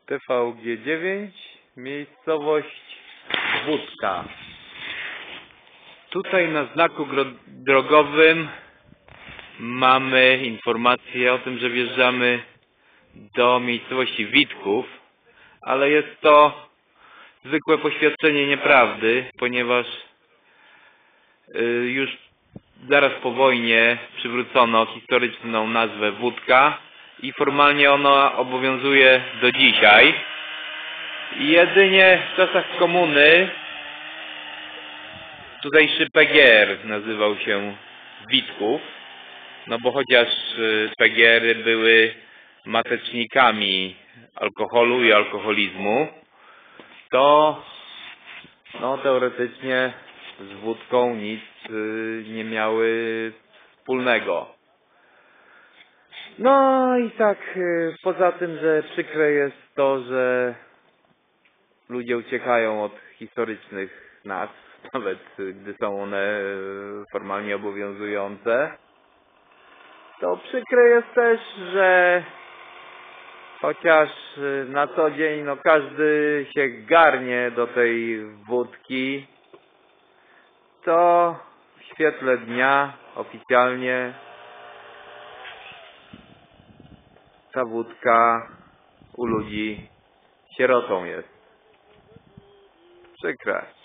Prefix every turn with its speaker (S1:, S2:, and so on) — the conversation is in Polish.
S1: TVG9, miejscowość Wódka. Tutaj na znaku drogowym mamy informację o tym, że wjeżdżamy do miejscowości Witków, ale jest to zwykłe poświadczenie nieprawdy, ponieważ już zaraz po wojnie przywrócono historyczną nazwę Wódka i formalnie ona obowiązuje do dzisiaj. Jedynie w czasach komuny tutejszy PGR nazywał się Witków, no bo chociaż PGR-y były matecznikami alkoholu i alkoholizmu, to no teoretycznie z wódką nic nie miały wspólnego. No i tak poza tym, że przykre jest to, że ludzie uciekają od historycznych nazw, nawet gdy są one formalnie obowiązujące, to przykre jest też, że chociaż na co dzień no każdy się garnie do tej wódki, to w świetle dnia oficjalnie ta wódka u ludzi sierotą jest. Przykre.